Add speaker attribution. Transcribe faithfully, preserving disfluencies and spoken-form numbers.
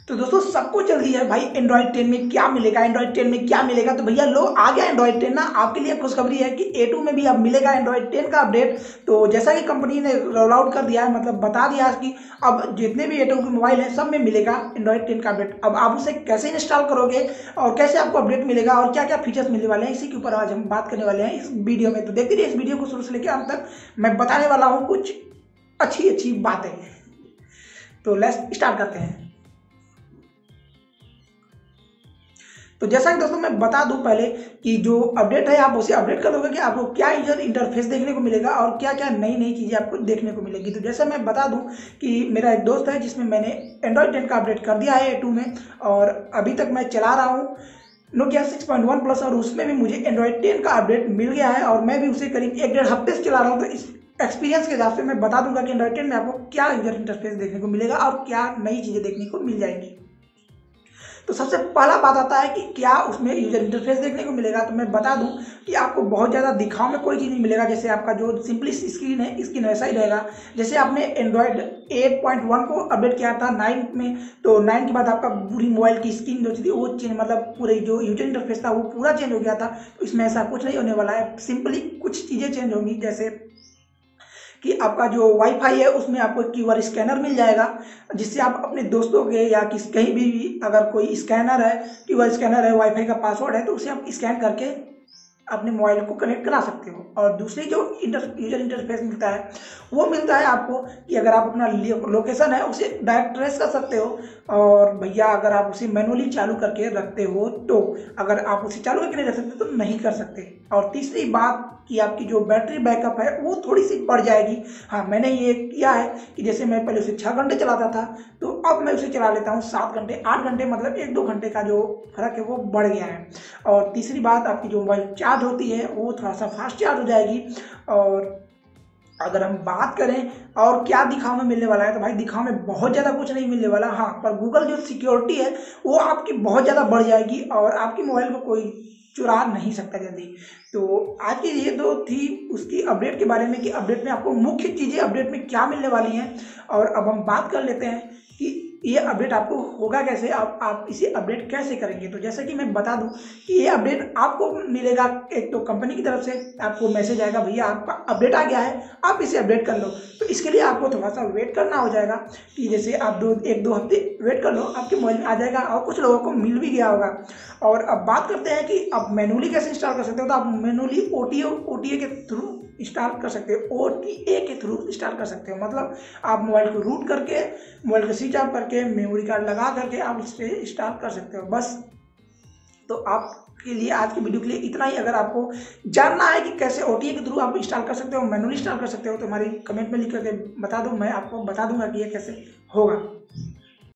Speaker 1: तो दोस्तों सबको जल्दी है भाई एंड्रॉइड टेन में क्या मिलेगा, एंड्रॉइड टेन में क्या मिलेगा। तो भैया लो आ गया एंड्रॉइड टेन ना। आपके लिए खुशखबरी है कि ए टू में भी अब मिलेगा एंड्रॉइड टेन का अपडेट। तो जैसा कि कंपनी ने रोल आउट कर दिया है, मतलब बता दिया कि अब जितने भी ए टू के मोबाइल हैं सब में मिलेगा एंड्रॉइड टेन का अपडेट। अब आप उसे कैसे इंस्टॉल करोगे और कैसे आपको अपडेट मिलेगा और क्या क्या फीचर्स मिलने वाले हैं, इसी के ऊपर आज हम बात करने वाले हैं इस वीडियो में। तो देखते रहिए इस वीडियो को शुरू से लेकर अंत तक, मैं बताने वाला हूँ कुछ अच्छी अच्छी बातें। तो लेट्स स्टार्ट करते हैं। तो जैसा कि दोस्तों मैं बता दूं पहले कि जो अपडेट है आप उसे अपडेट कर दोगे कि आपको क्या यूजर इंटरफेस देखने को मिलेगा और क्या क्या नई नई चीज़ें आपको देखने को मिलेगी। तो जैसे मैं बता दूं कि मेरा एक दोस्त है जिसमें मैंने एंड्रॉइड टेन का अपडेट कर दिया है ए टू में, और अभी तक मैं चला रहा हूं Nokia six point one plus, और उसमें भी मुझे एंड्रॉइड टेन का अपडेट मिल गया है और मैं भी उसे करीब एक डेढ़ हफ्ते से चला रहा हूँ। तो इस एक्सपीरियंस के हिसाब से मैं बता दूंगा कि एंड्रॉइड टेन में आपको क्या यूजर इंटरफेस देखने को मिलेगा और क्या नई चीज़ें देखने को मिल जाएंगी। तो सबसे पहला बात आता है कि क्या उसमें यूजर इंटरफेस देखने को मिलेगा। तो मैं बता दूं कि आपको बहुत ज़्यादा दिखाव में कोई चीज़ नहीं मिलेगा। जैसे आपका जो सिंपली स्क्रीन है स्क्रीन वैसा ही रहेगा जैसे आपने एंड्रॉयड एट पॉइंट वन को अपडेट किया था नाइन में। तो नाइन के बाद आपका पूरी मोबाइल की स्क्रीन जो थी वो चेंज, मतलब पूरे जो यूजर इंटरफेस था वो पूरा चेंज हो गया था। तो इसमें ऐसा कुछ नहीं होने वाला है, सिंपली कुछ चीज़ें चेंज होंगी। जैसे कि आपका जो वाईफाई है उसमें आपको क्यूआर स्कैनर मिल जाएगा, जिससे आप अपने दोस्तों के या किस कहीं भी अगर कोई स्कैनर है, क्यूआर स्कैनर है, वाईफाई का पासवर्ड है, तो उसे आप स्कैन करके अपने मोबाइल को कनेक्ट करा सकते हो। और दूसरी जो इंटर यूजर इंटरफेस मिलता है वो मिलता है आपको कि अगर आप अपना लोकेशन है उसे डायरेक्ट ट्रेस कर सकते हो। और भैया अगर आप उसे मैनुअली चालू करके रखते हो तो, अगर आप उसे चालू करके नहीं रख सकते तो नहीं कर सकते। और तीसरी बात कि आपकी जो बैटरी बैकअप है वो थोड़ी सी बढ़ जाएगी। हाँ, मैंने ये किया है कि जैसे मैं पहले उसे छः घंटे चलाता था तो अब मैं उसे चला लेता हूँ सात घंटे आठ घंटे, मतलब एक दो घंटे का जो फर्क है वो बढ़ गया है। और तीसरी बात, आपकी जो मोबाइल चार्ज होती है वो थोड़ा सा फास्ट चार्ज हो जाएगी। और अगर हम बात करें और क्या दिखाव में मिलने वाला है, तो भाई दिखाव में बहुत ज़्यादा कुछ नहीं मिलने वाला। हाँ, पर गूगल जो सिक्योरिटी है वो आपकी बहुत ज़्यादा बढ़ जाएगी और आपकी मोबाइल को कोई चुरा नहीं सकता जल्दी। तो आज की ये दो थी उसकी अपडेट के बारे में कि अपडेट में आपको मुख्य चीज़ें अपडेट में क्या मिलने वाली हैं। और अब हम बात कर लेते हैं कि ये अपडेट आपको होगा कैसे, आप आप इसे अपडेट कैसे करेंगे। तो जैसे कि मैं बता दूं कि ये अपडेट आपको मिलेगा, एक तो कंपनी की तरफ से आपको मैसेज आएगा भैया आपका अपडेट आ गया है, आप इसे अपडेट कर लो। तो इसके लिए आपको थोड़ा सा वेट करना हो जाएगा कि जैसे आप दो एक दो हफ्ते वेट कर लो, आपके मोबाइल में आ जाएगा और कुछ लोगों को मिल भी गया होगा। और अब बात करते हैं कि आप मैनुअली कैसे इंस्टॉल कर सकते हो। तो आप manually O T A O T A के थ्रू इंस्टॉल कर सकते हो, ओ टी ए के थ्रू इंस्टॉल कर सकते हो। मतलब आप मोबाइल को रूट करके, मोबाइल को स्विच ऑफ करके, मेमोरी कार्ड लगा करके आप इस पर इंस्टॉल कर सकते हो बस। तो आपके लिए आज की वीडियो के लिए इतना ही। अगर आपको जानना है कि कैसे ओ टी ए के थ्रू आप इंस्टॉल कर सकते हो, मैनुअली इंस्टॉल कर सकते हो, तो हमारी कमेंट में लिख करके बता दो, मैं आपको बता दूंगा कि ये कैसे होगा।